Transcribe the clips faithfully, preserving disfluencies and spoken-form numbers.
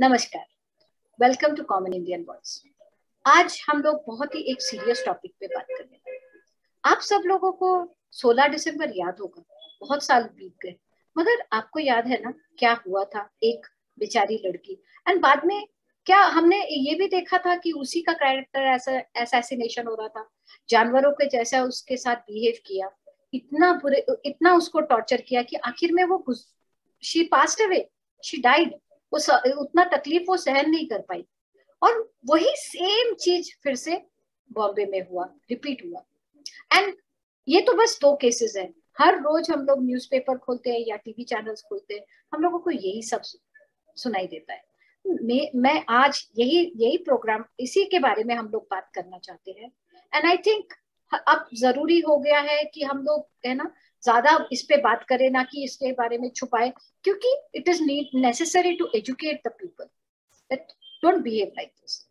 नमस्कार, welcome to Common Indian Voice. आज हम लोग बहुत ही एक सीरियस टॉपिक पे बात करने वाले हैं। आप सब लोगों को सोलह दिसंबर याद होगा, बहुत साल बीत गए, मगर आपको याद है ना क्या हुआ था एक बेचारी लड़की, एंड बाद में क्या हमने ये भी देखा था कि उसी का कैरेक्टर ऐसा असैसिनेशन हो रहा था, जानवरों के जैसा उसके साथ बिहेव किया, इतना बुरे इतना उसको टॉर्चर किया कि आखिर में वो she passed away, she died. वो उतना तकलीफ वो सहन नहीं कर पाई, और वही सेम चीज फिर से बॉम्बे में हुआ, रिपीट हुआ। एंड ये तो बस दो केसेस हैं। हर रोज हम लोग न्यूज़पेपर खोलते हैं या टीवी चैनल्स खोलते हैं, हम लोगों को यही सब सुनाई देता है। मैं मैं आज यही यही प्रोग्राम इसी के बारे में हम लोग बात करना चाहते हैं। एंड आई थिंक अब जरूरी हो गया है कि हम लोग है ना ज्यादा इस पे बात करें, ना कि इसके बारे में छुपाए, क्योंकि it is need necessary to educate the people that don't behave like this.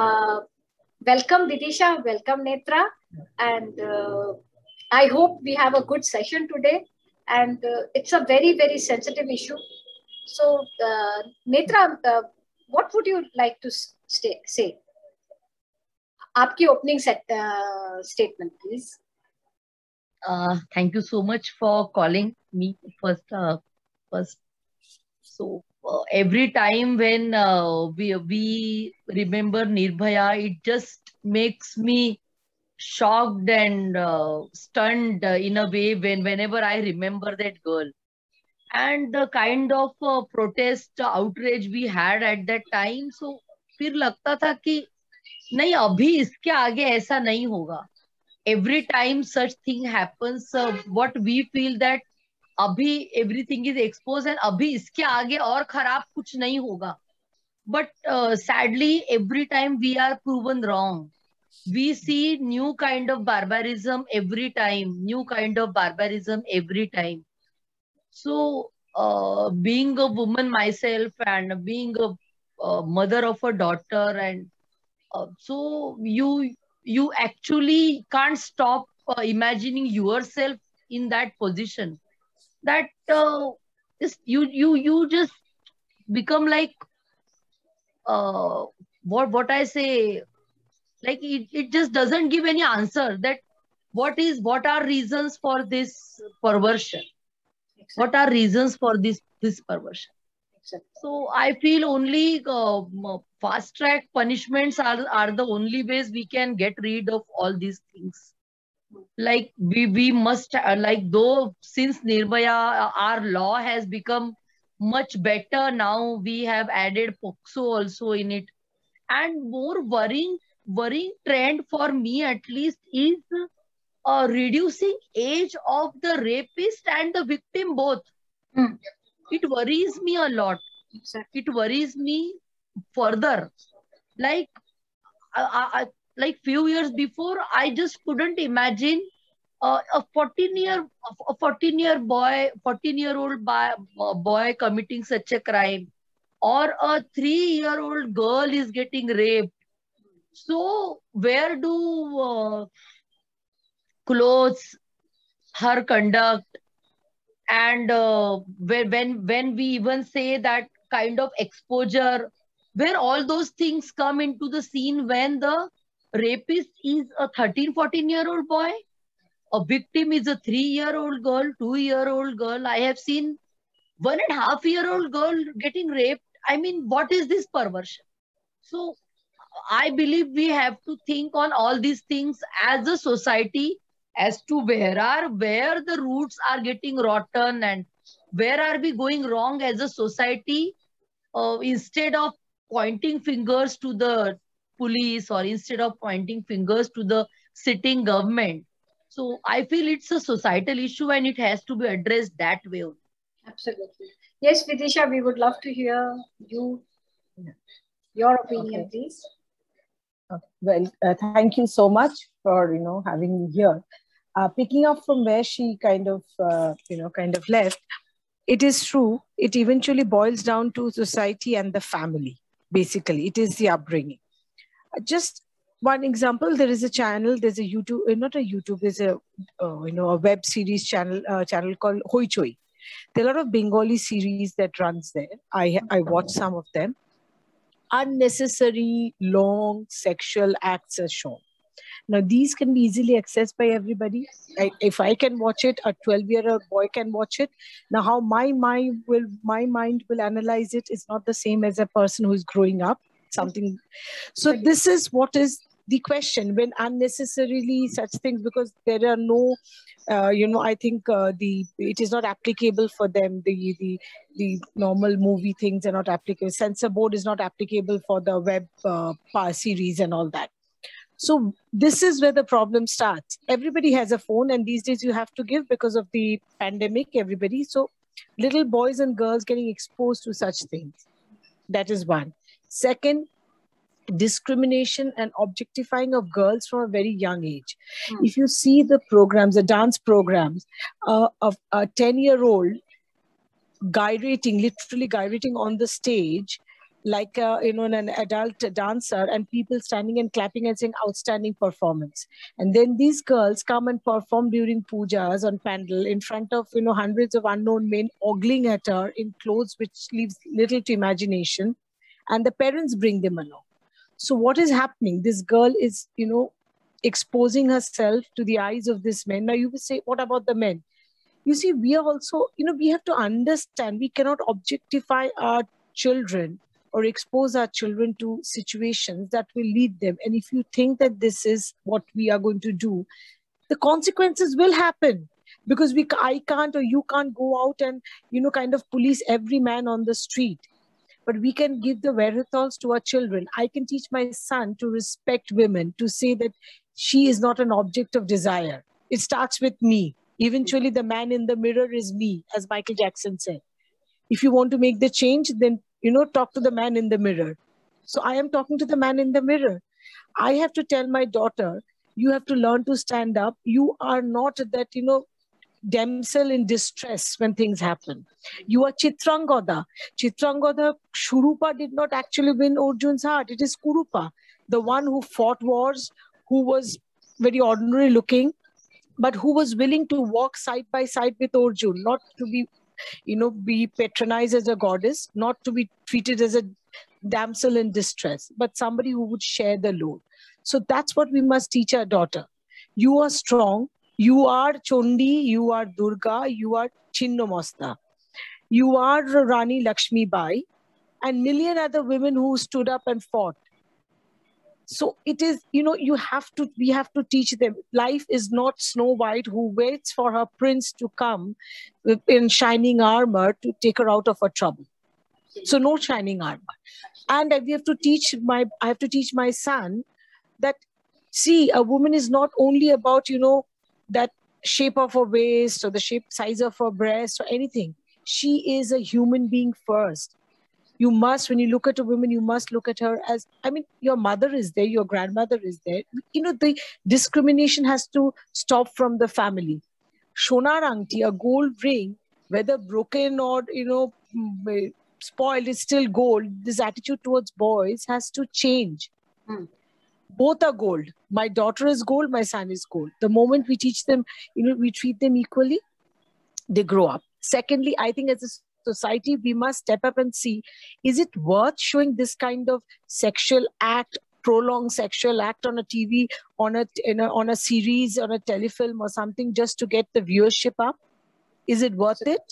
Welcome Vidisha, welcome Netra, and uh, I hope we have a good session today, and uh, it's a very very sensitive issue. So uh, Netra, uh, what would you like to stay, say? आपकी opening set, uh, statement please. Uh, thank you so much for calling me first. Uh, first, so uh, every time when uh, we we remember Nirbhaya, it just makes me shocked and uh, stunned uh, in a way when whenever I remember that girl, and the kind of uh, protest uh, outrage we had at that time. So फिर लगता था कि नहीं, अभी इसके आगे ऐसा नहीं होगा. Every time such thing happens, uh, what we feel that abhi everything is exposed and abhi iske aage aur kharab kuch nahi hoga. But uh, sadly, every time we are proven wrong. We see new kind of barbarism every time, new kind of barbarism every time. So, uh, being a woman myself and being a uh, mother of a daughter, and uh, so you you actually can't stop uh, imagining yourself in that position, that uh, just you you you just become like uh, what what I say, like it, it just doesn't give any answer that what is what are reasons for this perversion. Exactly. What are reasons for this this perversion? Exactly. So I feel only uh, fast track punishments are, are the only ways we can get rid of all these things. Like we, we must, uh, like though since Nirbhaya, uh, our law has become much better now, we have added POCSO also in it. And more worrying, worrying trend for me at least is uh, reducing age of the rapist and the victim both. Mm. It worries me a lot. Exactly. It worries me further. Like, I, I, like few years before, I just couldn't imagine uh, a fourteen year, a fourteen year boy, fourteen year old boy, boy committing such a crime, or a three year old girl is getting raped. So where do uh, clothes, her conduct, and uh, when when we even say that kind of exposure, where all those things come into the scene when the rapist is a thirteen, fourteen year old boy, a victim is a three year old girl, two year old girl. I have seen one and a half year old girl getting raped. I mean, what is this perversion? So I believe we have to think on all these things as a society, as to where are where the roots are getting rotten and where are we going wrong as a society, uh, instead of pointing fingers to the police or instead of pointing fingers to the sitting government. So I feel it's a societal issue and it has to be addressed that way. Absolutely. Yes, Vidisha, we would love to hear you, your opinion, okay. Please. Okay. Well, uh, thank you so much for, you know, having me here. Uh, picking up from where she kind of, uh, you know, kind of left, it is true. It eventually boils down to society and the family. Basically, it is the upbringing. Uh, just one example, there is a channel, there's a YouTube, uh, not a YouTube, there's a, uh, you know, a web series channel, uh, channel called Hoichoi. There are a lot of Bengali series that runs there. I, I watch some of them. unnecessary long sexual acts are shown. Now, these can be easily accessed by everybody. I, if I can watch it, a twelve-year-old boy can watch it. Now, how my mind will my mind will analyze it is not the same as a person who is growing up. Something. So this is what is the question when unnecessarily such things, because there are no, uh, you know, I think uh, the it is not applicable for them. The the the normal movie things are not applicable. Censor board is not applicable for the web uh, series and all that. So this is where the problem starts. Everybody has a phone, and these days you have to give because of the pandemic, everybody. So little boys and girls getting exposed to such things. That is one. Second, discrimination and objectifying of girls from a very young age. Hmm. If you see the programs, the dance programs uh, of a ten-year-old gyrating, literally gyrating on the stage, like uh, you know, an adult dancer, and people standing and clapping and saying outstanding performance. And then these girls come and perform during pujas on pandal in front of, you know, hundreds of unknown men ogling at her in clothes which leaves little to imagination, and the parents bring them along. So what is happening? This girl is, you know, exposing herself to the eyes of this men. Now you will say, what about the men? You see, we are also, you know, we have to understand we cannot objectify our children or expose our children to situations that will lead them. And if you think that this is what we are going to do, the consequences will happen, because we, I can't or you can't go out and, you know, kind of police every man on the street. But we can give the wherewithals to our children. I can teach my son to respect women, to say that she is not an object of desire. It starts with me. Eventually, the man in the mirror is me, as Michael Jackson said. If you want to make the change, then, you know, talk to the man in the mirror. So I am talking to the man in the mirror. I have to tell my daughter, you have to learn to stand up. You are not that, you know, damsel in distress when things happen. You are Chitrangada. Chitrangada, Shurupa did not actually win Arjun's heart. It is Kurupa, the one who fought wars, who was very ordinary looking, but who was willing to walk side by side with Arjun, not to be, you know, be patronized as a goddess, not to be treated as a damsel in distress, but somebody who would share the load. So that's what we must teach our daughter. You are strong. You are Chondi, you are Durga, you are Chinnamasta. You are Rani Lakshmi Bai, and million other women who stood up and fought. So it is, you know, you have to, we have to teach them. Life is not Snow White who waits for her prince to come in shining armor to take her out of her trouble. So no shining armor. And we have to teach my, I have to teach my son that, see, a woman is not only about, you know, that shape of her waist or the shape size of her breast or anything. She is a human being first. You must, when you look at a woman, you must look at her as, I mean, your mother is there, your grandmother is there. You know, the discrimination has to stop from the family. Shonar Angti, a gold ring, whether broken or, you know, spoiled, is still gold. This attitude towards boys has to change. Hmm. Both are gold. My daughter is gold, my son is gold. The moment we teach them, you know, we treat them equally, they grow up. Secondly, I think as a society, we must step up and see, is it worth showing this kind of sexual act, prolonged sexual act on a T V, on a, in a, on a series, on a telefilm or something, just to get the viewership up? Is it worth it?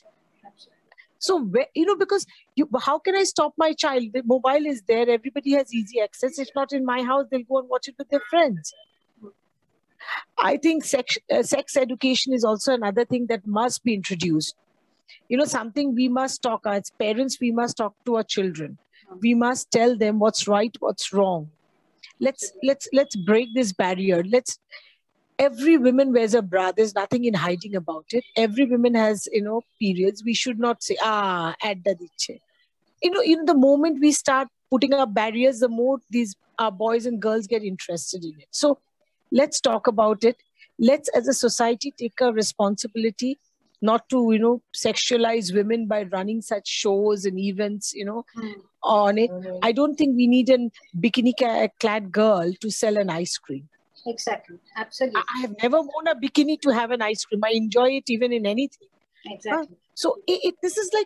So, you know, because you, how can I stop my child? The mobile is there. Everybody has easy access. If not in my house, they'll go and watch it with their friends. I think sex, uh, sex education is also another thing that must be introduced. You know, something we must talk, as parents, we must talk to our children. We must tell them what's right, what's wrong. Let's, let's, let's break this barrier. Let's, every woman wears a bra. There's nothing in hiding about it. Every woman has, you know, periods. We should not say, ah, adda diche. You know, in the moment we start putting up barriers, the more these our boys and girls get interested in it. So let's talk about it. Let's, as a society, take a responsibility not to, you know, sexualize women by running such shows and events, you know, mm. on it. Mm-hmm. I don't think we need a bikini-clad girl to sell an ice cream. Exactly. Absolutely. I have never worn a bikini to have an ice cream. I enjoy it even in anything. Exactly. Uh, so it, it, this is like,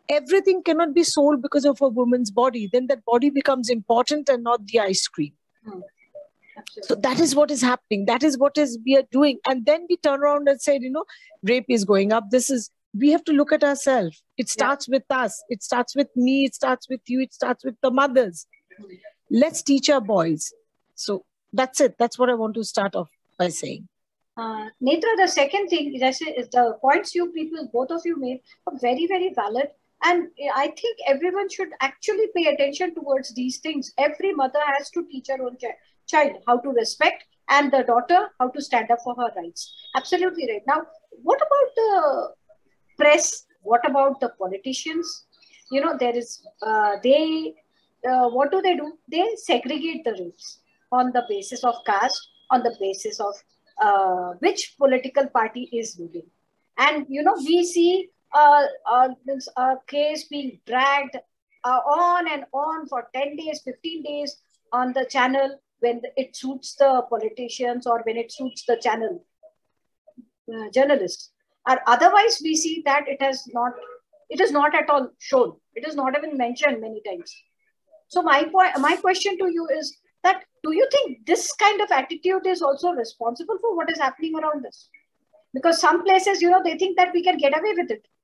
everything cannot be sold because of a woman's body. Then that body becomes important and not the ice cream. Hmm. So that is what is happening. That is what is we are doing. And then we turn around and say, you know, rape is going up. This is, we have to look at ourselves. It starts yeah. with us. It starts with me. It starts with you. It starts with the mothers. Hmm. Let's teach our boys. So that's it. That's what I want to start off by saying. Uh, Netra, the second thing, is the points you people, both of you made, are very, very valid. And I think everyone should actually pay attention towards these things. Every mother has to teach her own ch child how to respect, and the daughter how to stand up for her rights. Absolutely right. Now, what about the press? What about the politicians? You know, there is, uh, they, uh, what do they do? They segregate the rapes on the basis of caste, on the basis of uh, which political party is ruling. And, you know, we see uh, uh, a case being dragged uh, on and on for ten days, fifteen days on the channel when it suits the politicians or when it suits the channel uh, journalists. Or otherwise, we see that it has not, it is not at all shown. It is not even mentioned many times. So my point, my question to you is that, do you think this kind of attitude is also responsible for what is happening around us? Because some places, you know, they think that we can get away with it.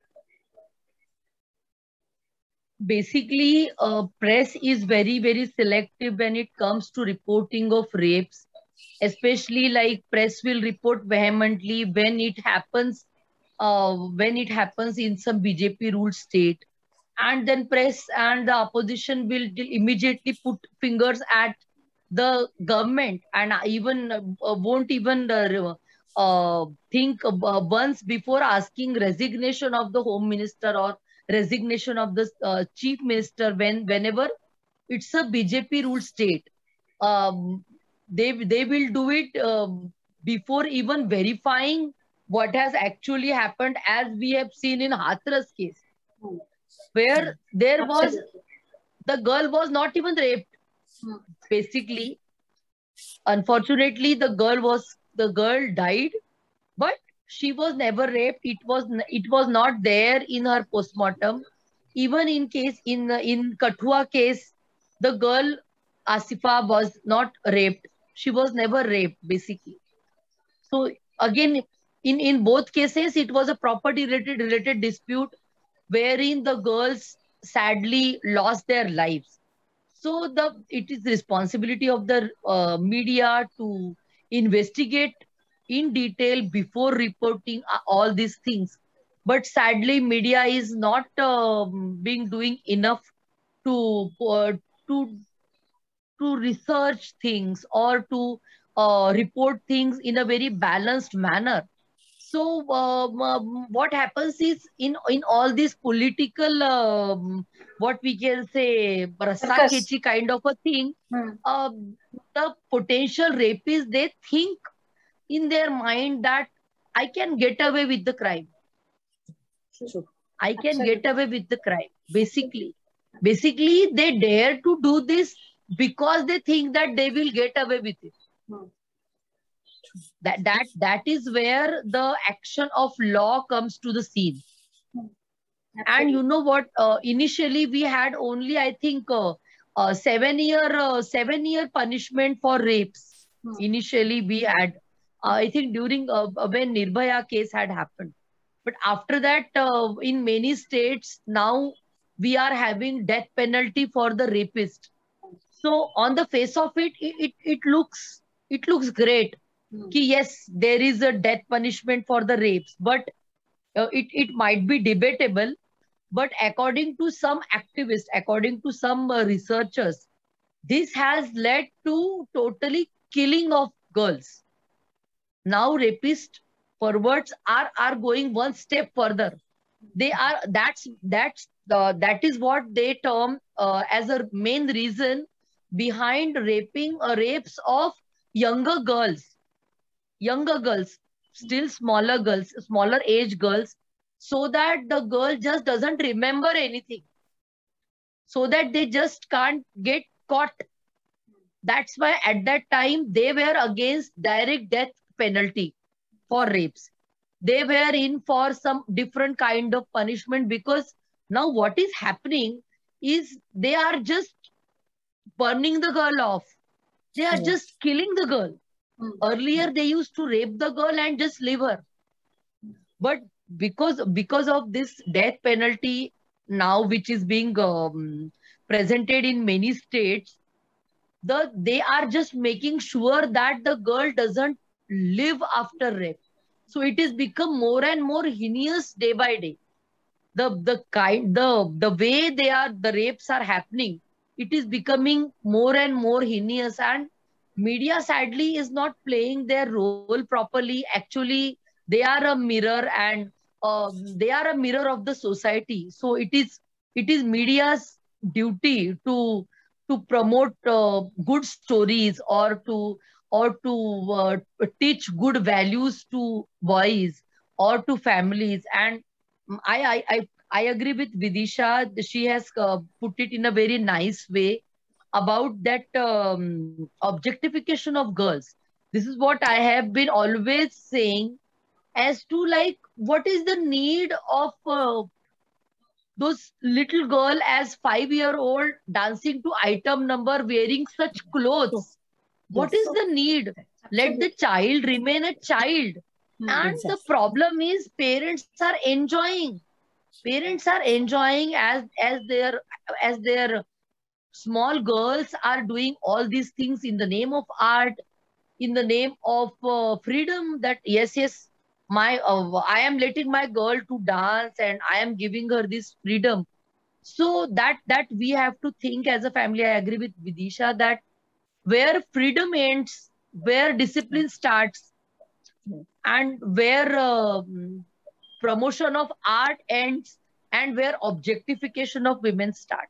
Basically, uh, press is very, very selective when it comes to reporting of rapes, especially like press will report vehemently when it happens, uh, when it happens in some B J P ruled state. And then press and the opposition will immediately put fingers at the government and even uh, won't even uh, uh, think uh, once before asking resignation of the home minister or resignation of the uh, chief minister when whenever it's a B J P ruled state. Um, they, they will do it uh, before even verifying what has actually happened, as we have seen in Hathras case, where there was, the girl was not even raped. Basically, unfortunately, the girl was, the girl died, but she was never raped. It was, it was not there in her postmortem. Even in case, in, in Kathua case, the girl Asifa was not raped. She was never raped, basically. So again, in, in both cases, it was a property related, related dispute wherein the girls sadly lost their lives. So the it is the responsibility of the uh, media to investigate in detail before reporting all these things. But sadly, media is not uh, being doing enough to uh, to to research things or to uh, report things in a very balanced manner. So um, um, what happens is in in all these political um, what we can say rassakechi kind of a thing, hmm. uh, the potential rapists, they think in their mind that I can get away with the crime. Sure. I can Absolutely. get away with the crime. Basically, basically they dare to do this because they think that they will get away with it. Hmm. That, that, that is where the action of law comes to the scene. Absolutely. And you know what? Uh, initially, we had only, I think, uh, uh, seven year uh, seven year punishment for rapes. Hmm. Initially, we had, uh, I think, during uh, when Nirbhaya case had happened. But after that, uh, in many states, now we are having death penalty for the rapist. So on the face of it, it, it, it looks it looks great. Hmm. Ki yes, there is a death punishment for the rapes, but uh, it, it might be debatable. But according to some activists, according to some uh, researchers, this has led to totally killing of girls. Now rapists, perverts are, are going one step further. They are, that's, that's, uh, that is what they term uh, as a main reason behind raping uh, rapes of younger girls. Younger girls, still smaller girls, smaller age girls, so that the girl just doesn't remember anything. So that they just can't get caught. That's why at that time, they were against direct death penalty for rapes. They were in for some different kind of punishment because Now what is happening is they are just burning the girl off. They are Yes. just killing the girl. Mm. Earlier they used to rape the girl and just leave her. But because because of this death penalty now, which is being um, presented in many states, the they are just making sure that the girl doesn't live after rape. So it is become more and more heinous day by day. The the kind the the way they are the rapes are happening, it is becoming more and more heinous, and media sadly is not playing their role properly. Actually, they are a mirror, and uh, they are a mirror of the society. So it is it is media's duty to to promote uh, good stories, or to or to uh, teach good values to boys or to families. And I, I, I, I agree with Vidisha. She has uh, put it in a very nice way about that um, objectification of girls. This is what I have been always saying, as to like, what is the need of uh, those little girl as five year old dancing to item number, wearing such clothes? What Yes. is the need? Let the child remain a child. Mm. And the Exactly. problem is parents are enjoying. Parents are enjoying as as their as their small girls are doing all these things in the name of art, in the name of uh, freedom. That yes, yes, my uh, I am letting my girl to dance and I am giving her this freedom. So that that we have to think as a family. I agree with Vidisha that where freedom ends, where discipline starts, and where um, promotion of art ends, and where objectification of women start.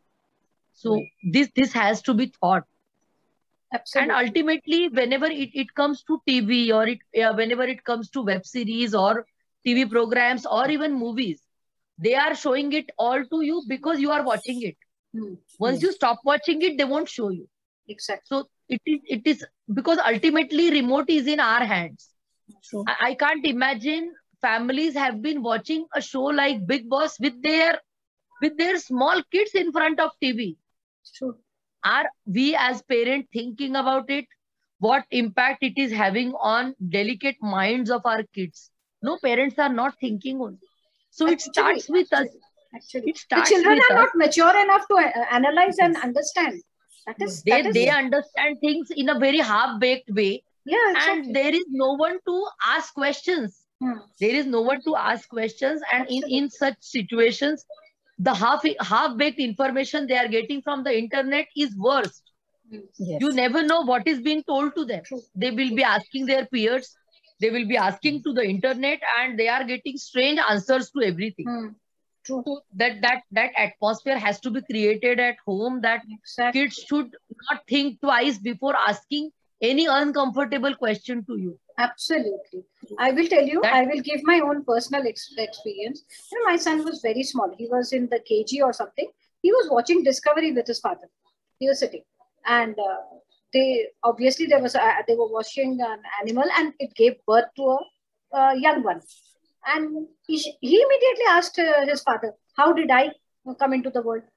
So Right. this this has to be thought. Absolutely. And ultimately, whenever it, it comes to T V, or it uh, whenever it comes to web series or T V programs or even movies, they are showing it all to you because you are watching it. Mm. Once Yes. you stop watching it, they won't show you. Exactly. So it is it is because ultimately remote is in our hands. True. I, I can't imagine families have been watching a show like Big Boss with their with their small kids in front of T V. It's true. Are we as parents thinking about it? What impact it is having on delicate minds of our kids? No, parents are not thinking only. So it Actually, starts with us. actually, It the starts children with are us. not mature enough to uh, analyze and Yes. understand. That is, They that is, they understand things in a very half-baked way, yeah, and exactly. there is no one to ask questions. Hmm. There is no one to ask questions, and in, Absolutely. in such situations, the half half-baked information they are getting from the internet is worst. Hmm. Yes. You never know what is being told to them. True. They will be asking their peers, they will be asking to the internet, and they are getting strange answers to everything. Hmm. True. So that that that atmosphere has to be created at home, that Exactly. kids should not think twice before asking any uncomfortable question to you. Absolutely. I will tell you, That I will give my own personal ex- experience. You know, my son was very small. He was in the K G or something. He was watching Discovery with his father. He was sitting. And uh, they obviously there was a, they were watching an animal and it gave birth to a uh, young one. And he, he immediately asked uh, his father, how did I come into the world?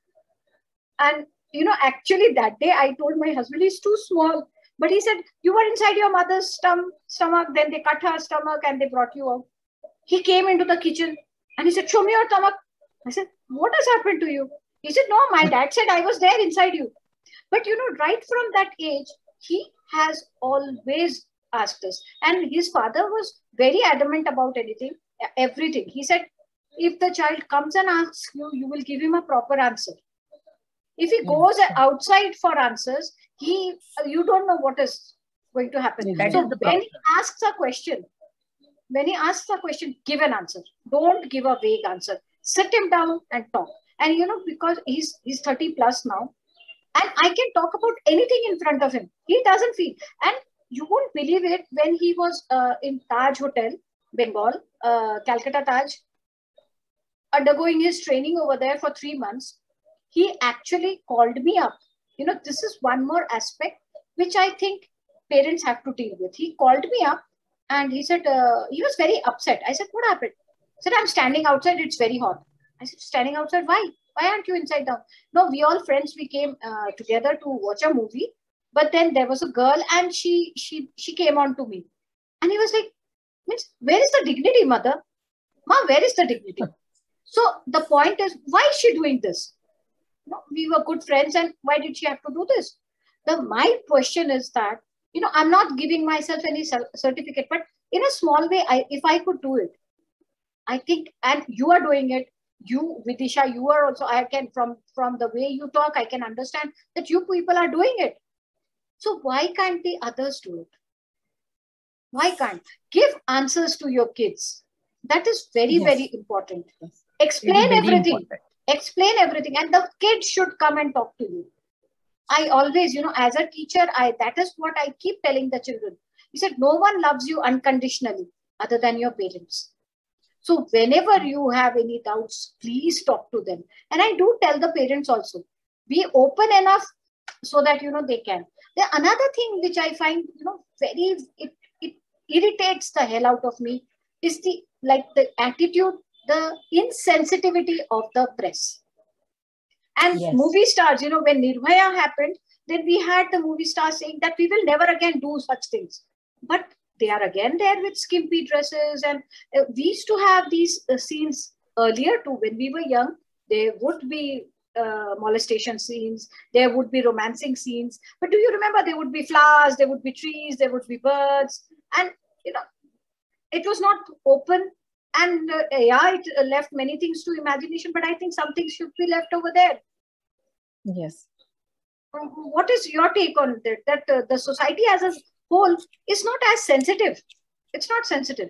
And, you know, actually that day I told my husband, he's too small. But he said, you were inside your mother's stom- stomach, then they cut her stomach and they brought you out. He came into the kitchen and he said, show me your stomach. I said, what has happened to you? He said, no, my dad said I was there inside you. But, you know, right from that age, he has always asked us. And his father was very adamant about anything, everything. He said, if the child comes and asks you, you will give him a proper answer. If he goes outside for answers, he you don't know what is going to happen. Exactly. So is the when problem. he asks a question, when he asks a question, give an answer. Don't give a vague answer. Sit him down and talk. And you know, because he's he's thirty plus now, and I can talk about anything in front of him. He doesn't feel. And you won't believe it, when he was uh, in Taj Hotel, Bengal, uh, Calcutta Taj, undergoing his training over there for three months, he actually called me up. You know, this is one more aspect which I think parents have to deal with. He called me up and he said, uh, he was very upset. I said, what happened? He said, I'm standing outside, it's very hot. I said, standing outside, why? Why aren't you inside now? No, we all friends, we came uh, together to watch a movie. But then there was a girl and she she she came on to me. And he was like, means, where is the dignity, mother? Ma, where is the dignity? So the point is, why is she doing this? No, we were good friends, and why did she have to do this? The my question is that, you know, I'm not giving myself any certificate, but in a small way, I, if I could do it, I think, and you are doing it, you, Vidisha, you are also, I can, from, from the way you talk, I can understand that you people are doing it. So why can't the others do it? Why can't? Give answers to your kids. That is very, yes. very important. Yes. Explain very everything. Important. Explain everything. And the kids should come and talk to you. I always, you know, as a teacher, I that is what I keep telling the children. He said, no one loves you unconditionally other than your parents. So whenever you have any doubts, please talk to them. And I do tell the parents also, be open enough so that, you know, they can. The another thing which I find, you know, very, it, it irritates the hell out of me is the, like the attitude, the insensitivity of the press. And yes. movie stars, you know, when Nirbhaya happened, then we had the movie stars saying that we will never again do such things. But they are again there with skimpy dresses. And uh, we used to have these uh, scenes earlier too. When we were young, there would be uh, molestation scenes, there would be romancing scenes. But do you remember, there would be flowers, there would be trees, there would be birds. And, you know, it was not open. And uh, yeah, it left many things to imagination, but I think some things should be left over there. Yes. What is your take on that? That uh, the society as a whole is not as sensitive. It's not sensitive.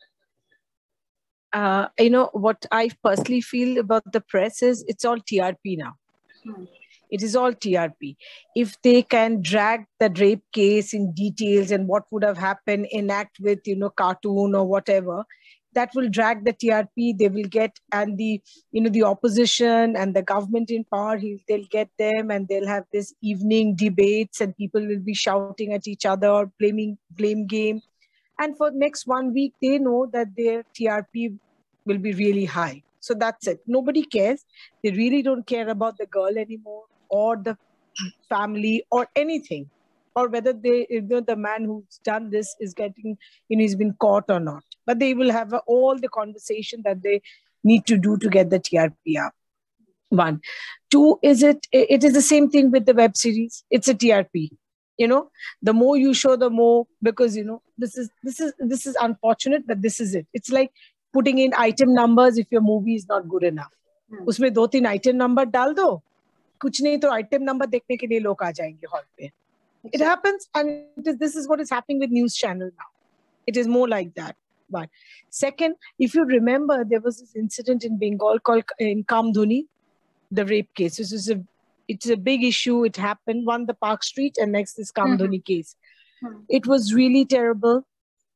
Uh, you know, what I personally feel about the press is it's all T R P now. Hmm. It is all T R P. If they can drag the rape case in details and what would have happened, enact with, you know, cartoon or whatever, that will drag the T R P. They will get, and the, you know, the opposition and the government in power, they'll get them and they'll have this evening debates and people will be shouting at each other or blaming, blame game. And for next one week, they know that their T R P will be really high. So that's it. Nobody cares. They really don't care about the girl anymore or the family or anything, or whether they, you know, the man who's done this is getting, you know, he's been caught or not. But they will have a, all the conversation that they need to do to get the T R P up. One. Two, is it, it is the same thing with the web series. It's a T R P. You know, the more you show, the more, because, you know, this is, this is, this is unfortunate, but this is it. It's like putting in item numbers if your movie is not good enough. Hmm. Usme do teen item number dal do. Kuch nahi to item number dekhne ke liye log aa jayenge hall pe. It happens, and it is, this is what is happening with news channel now. It is more like that. But second, if you remember, there was this incident in Bengal called in Kamdhuni, the rape case. This is a, it's a big issue. It happened, one the Park Street, and next this Kamdhuni mm-hmm. case. Mm-hmm. It was really terrible.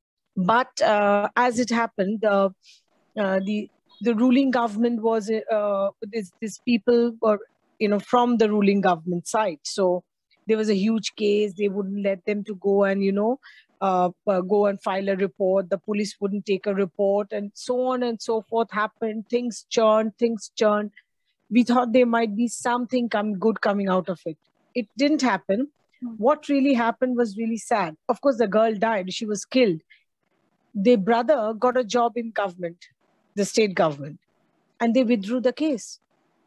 But uh, as it happened, uh, uh, the the ruling government was uh, this these people were, you know, from the ruling government side. So there was a huge case. They wouldn't let them to go and, you know, uh, uh, go and file a report. The police wouldn't take a report, and so on and so forth happened. Things churned, things churned. We thought there might be something come, good coming out of it. It didn't happen. Mm-hmm. What really happened was really sad. Of course, the girl died. She was killed. Their brother got a job in government, the state government, and they withdrew the case.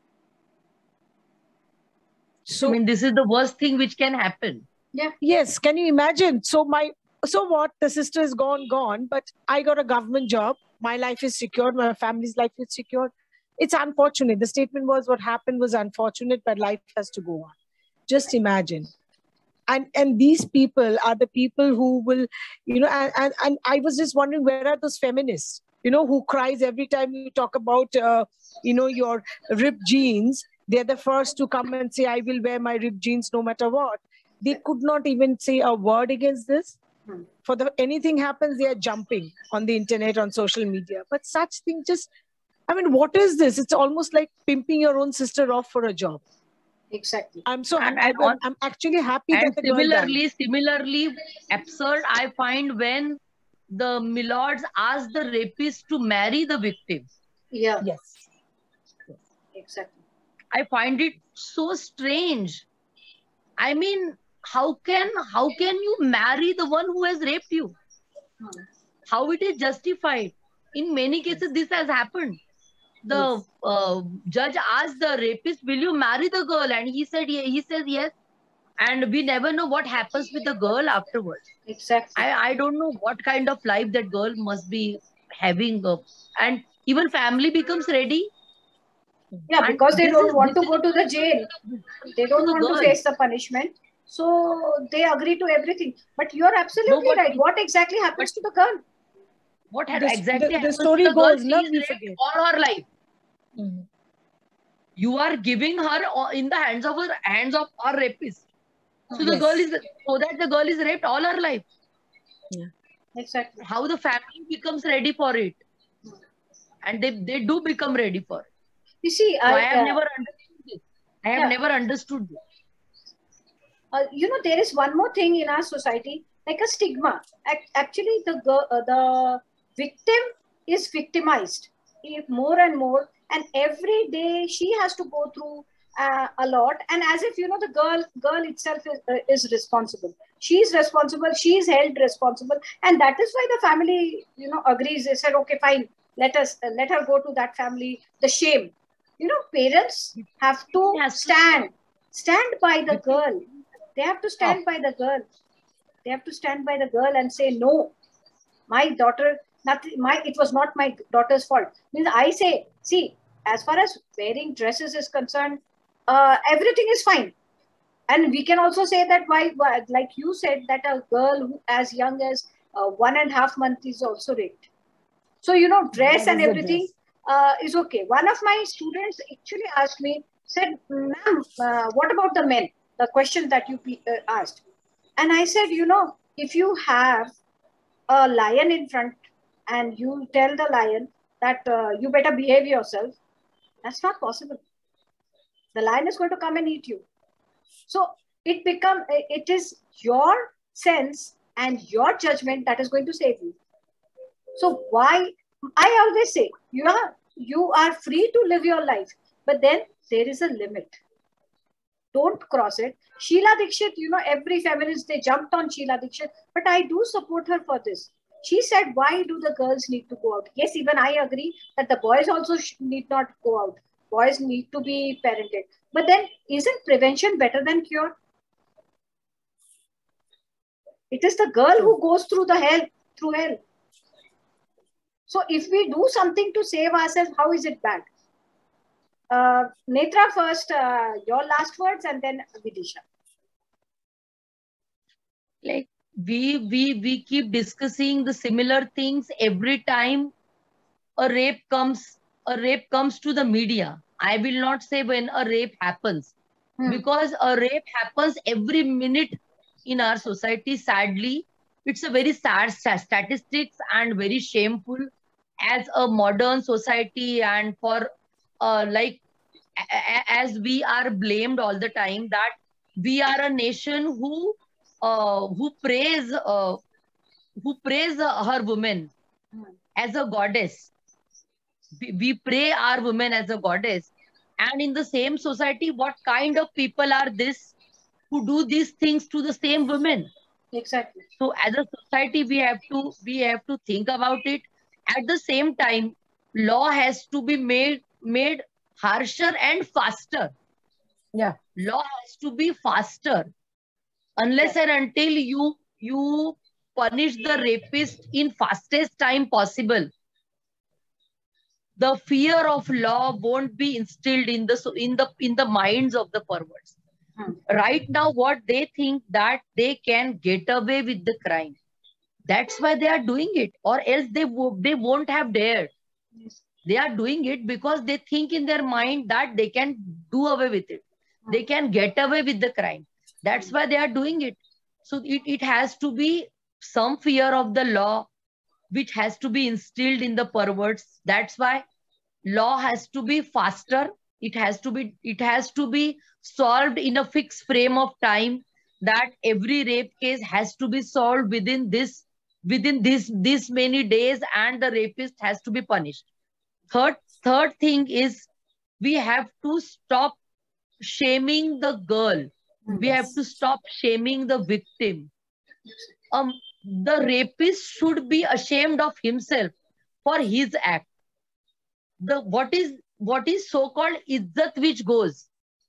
So, I mean, this is the worst thing which can happen. Yeah. Yes. Can you imagine? So my, so what? The sister is gone, gone, but I got a government job. My life is secured. My family's life is secured. It's unfortunate. The statement was, what happened was unfortunate, but life has to go on. Just imagine. And and these people are the people who will, you know, and, and, and I was just wondering, where are those feminists, you know, who cries every time you talk about, uh, you know, your ripped jeans. They're the first to come and say, I will wear my ripped jeans no matter what. They could not even say a word against this. Hmm. For the anything happens, they are jumping on the internet, on social media. But such things just, I mean, what is this? It's almost like pimping your own sister off for a job. Exactly. I'm so and, I'm, I'm, I'm actually happy and that the similarly, similarly absurd I find when the milords ask the rapist to marry the victim. Yeah. Yes. Exactly. I find it so strange. I mean, how can how can you marry the one who has raped you? Hmm. How it is justified? In many cases, this has happened. The Yes. uh, judge asked the rapist, "Will you marry the girl?" And he said, "Ye- he says yes." And we never know what happens with the girl afterwards. Exactly. I I don't know what kind of life that girl must be having, uh, and even family becomes ready. Yeah, And because they this don't is want this to is go to the jail. They to don't the want to girl. face the punishment. So they agree to everything. But you're No, absolutely but right. What exactly but happens to the girl? what had The, the, exactly the happens to story the girl? goes, She no, is we raped forget. all her life. Mhm. You are giving her o- in the hands of her hands of a rapist. So the girl Yes. is so that the girl is raped all her life. Yeah. Exactly. How the family becomes ready for it, and they they do become ready for it. You see, So I I have uh, never understood this. I have yeah, never understood this. uh, you know, there is one more thing in our society, like a stigma. Ac- actually, the girl, uh, the victim is victimized if more and more, and every day she has to go through uh, a lot. And as if you know, the girl girl itself is, uh, is responsible. She is responsible. She is held responsible, and that is why the family, you know, agrees. They said, okay, fine, let us uh, let her go to that family. The shame, you know, parents have Victim to has to stand stand by the victim girl. They have to stop. stand by the girl. They have to stand by the girl and say, no, my daughter, nothing, my, it was not my daughter's fault. Means I say, see, as far as wearing dresses is concerned, uh, everything is fine. And we can also say that why, why, like you said, that a girl who as young as uh, one and a half month is also raped. So, you know, dress That and is the everything dress. uh, is okay. One of my students actually asked me, said, ma'am, uh, what about the men? The question that you uh, asked. And I said, you know, if you have a lion in front and you tell the lion that uh, you better behave yourself, that's not possible. The lion is going to come and eat you. So it become it is your sense and your judgment that is going to save you. So why I always say you are you are free to live your life, but then there is a limit. Don't cross it. Sheila Dikshit, you know, every feminist, they jumped on Sheila Dikshit, but I do support her for this. She said, why do the girls need to go out? Yes, even I agree that the boys also need not go out. Boys need to be parented. But then, isn't prevention better than cure? It is the girl True. who goes through the hell, through hell. So if we do something to save ourselves, how is it bad? Uh, Netra first, uh, your last words, and then Vidisha. Like we we we keep discussing the similar things every time a rape comes a rape comes to the media. I will not say when a rape happens, Hmm. because a rape happens every minute in our society. Sadly, it's a very sad sta- statistics and very shameful as a modern society, and for uh, like a- a- as we are blamed all the time that we are a nation who uh, who praise uh, who praise uh, her woman Hmm. as a goddess. We, we pray our women as a goddess, and in the same society what kind of people are this who do these things to the same women? Exactly. So as a society we have to we have to think about it. At the same time, law has to be made made harsher and faster. Yeah. Law has to be faster. Unless Yeah. and until you you punish the rapist in fastest time possible, the fear of law won't be instilled in the so- in the in the minds of the perverts. Hmm. Right now what they think that they can get away with the crime, that's why they are doing it, or else they wo- they won't have dared. Yes. They are doing it because they think in their mind that they can do away with it, Hmm. they can get away with the crime. That's Hmm. why they are doing it. So it, it has to be some fear of the law which has to be instilled in the perverts. That's why law has to be faster. It has to be it has to be solved in a fixed frame of time, that every rape case has to be solved within this within this this many days, and the rapist has to be punished. Third third thing is we have to stop shaming the girl. We Yes. have to stop shaming the victim. Um, the rapist should be ashamed of himself for his act. The what is what is so-called izzat which goes.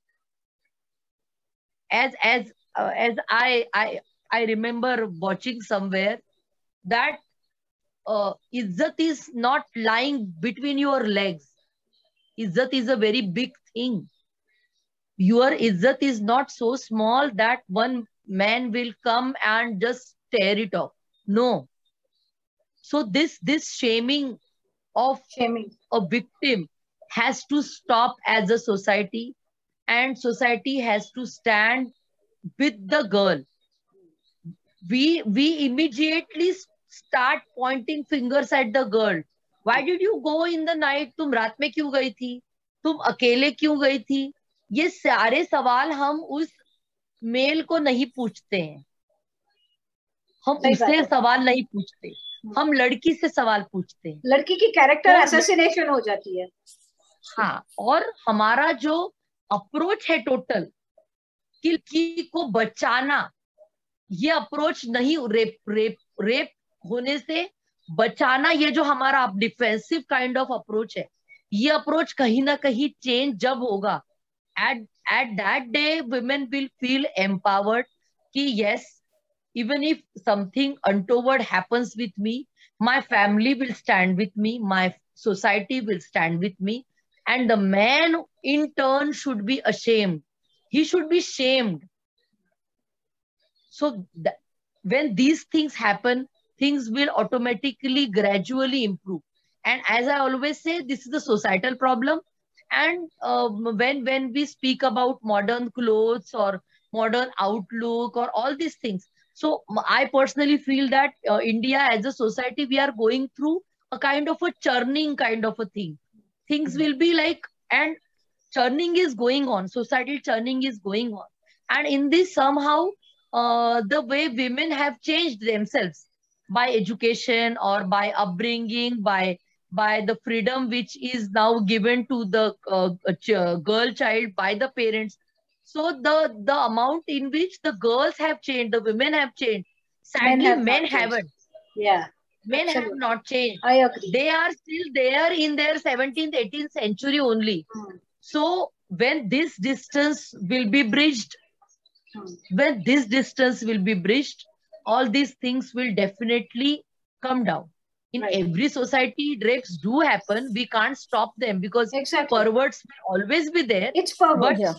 As as uh, as I I I remember watching somewhere that uh, izzat is not lying between your legs. Izzat is a very big thing. Your izzat is not so small that one man will come and just tear it off. No. So this this shaming of Shaming. a victim has to stop as a society, and society has to stand with the girl. We we immediately start pointing fingers at the girl. Why did you go in the night? तुम रात में क्यों गई थी? तुम अकेले क्यों गई थी? ये सारे सवाल हम उस मेल को नहीं पूछते हैं. हम उससे सवाल नहीं पूछते. हम लड़की से सवाल पूछते हैं. लड़की की कैरेक्टर असैसिनेशन हो जाती है. हाँ, और हमारा जो अप्रोच है टोटल कि लड़की को बचाना, ये अप्रोच नहीं, रेप रेप रेप होने से बचाना, ये जो हमारा डिफेंसिव काइंड ऑफ अप्रोच है, ये अप्रोच कहीं ना कहीं चेंज जब होगा, at at that day women will feel empowered कि yes, even if something untoward happens with me, my family will stand with me, my society will stand with me, and the man in turn should be ashamed. He should be shamed. So th- when these things happen, things will automatically, gradually improve. And as I always say, this is a societal problem. And um, when when we speak about modern clothes or modern outlook or all these things, so I personally feel that uh, India as a society, we are going through a kind of a churning kind of a thing. Things will be like, and churning is going on, societal churning is going on. And in this somehow, uh, the way women have changed themselves by education or by upbringing, by by the freedom which is now given to the uh, ch- girl child by the parents. So the the amount in which the girls have changed, the women have changed. Sadly, Men have men not haven't. changed. Yeah. Men have Absolutely. not changed. I agree. They are still there in their seventeenth, eighteenth century only. Hmm. So when this distance will be bridged, Hmm. when this distance will be bridged, all these things will definitely come down. In Right. every society, rapes do happen. We can't stop them because Exactly. perverts will always be there. It's pervert. But Yeah.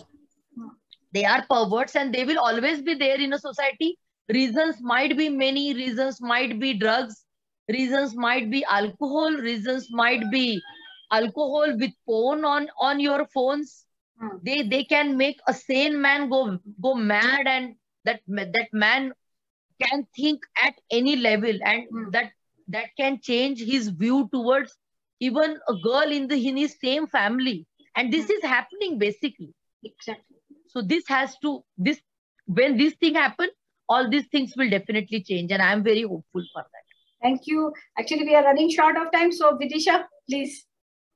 they are perverts and they will always be there in a society. Reasons might be many. Reasons might be drugs. Reasons might be alcohol. Reasons might be alcohol with porn on, on your phones. Hmm. They they can make a sane man go go mad, and that that man can think at any level, and Hmm. that that can change his view towards even a girl in the in his same family. And this is happening basically. Exactly. So this has to this when this thing happen, all these things will definitely change, and I am very hopeful for that. Thank you. Actually, we are running short of time, so Vidisha, please,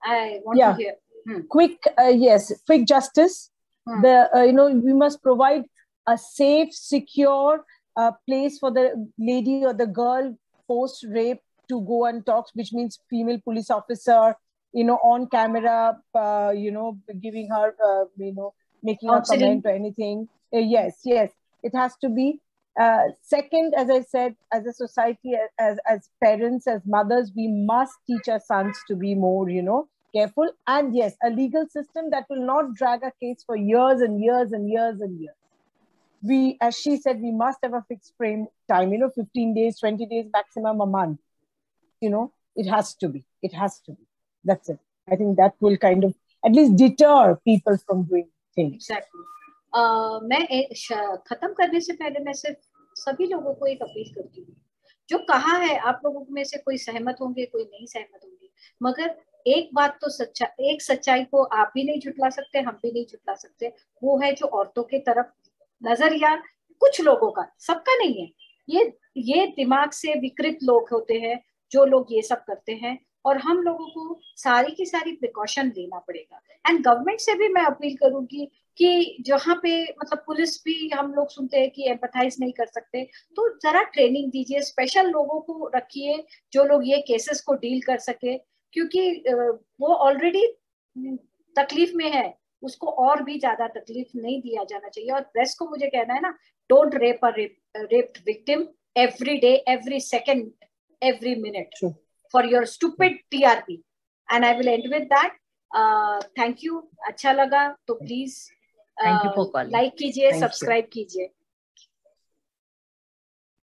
I want Yeah. to hear. Hmm. Quick, uh, yes, quick justice. Hmm. The uh, you know we must provide a safe, secure uh, place for the lady or the girl post rape to go and talk, which means female police officer, you know, on camera, uh, you know, giving her, uh, you know, making Counseling. a comment or anything. Uh, yes, yes, it has to be. Uh, second, as I said, as a society, as as parents, as mothers, we must teach our sons to be more, you know, careful. And yes, a legal system that will not drag a case for years and years and years and years. We, as she said, we must have a fixed frame time, you know, fifteen days, twenty days, maximum a month. You know, it has to be. It has to be. That's it. I think that will kind of at least deter people from doing things. Exactly. Uh, मैं ए- श- खत्म करने से पहले मैं सिर्फ सभी लोगों को एक अपील करती हूँ. जो कहा है, आप लोगों में से कोई सहमत होंगे, कोई नहीं सहमत होंगे, मगर एक बात तो सच्चा, एक सच्चाई को आप भी नहीं झुटला सकते, हम भी नहीं झुटला सकते. वो है जो औरतों के तरफ नजरिया कुछ लोगों का, सबका नहीं है. ये ये दिमाग से विकृत लोग होते हैं जो लोग ये सब करते हैं, और हम लोगों को सारी की सारी प्रिकॉशन लेना पड़ेगा। एंड गवर्नमेंट से भी मैं अपील करूंगी कि जहाँ पे मतलब पुलिस भी हम लोग सुनते हैं कि एम्पथाइज नहीं कर सकते, तो जरा ट्रेनिंग दीजिए, स्पेशल लोगों को रखिए जो लोग ये केसेस को डील कर सके, क्योंकि वो ऑलरेडी तकलीफ में है, उसको और भी ज्यादा तकलीफ नहीं दिया जाना चाहिए। और प्रेस को मुझे कहना है ना, don't rape a raped victim every day, every second, every minute True. for your stupid T R P. And I will end with that. Uh, thank you. अच्छा लगा तो please Thank you for calling. like कीजिए, Thank you. subscribe कीजिए.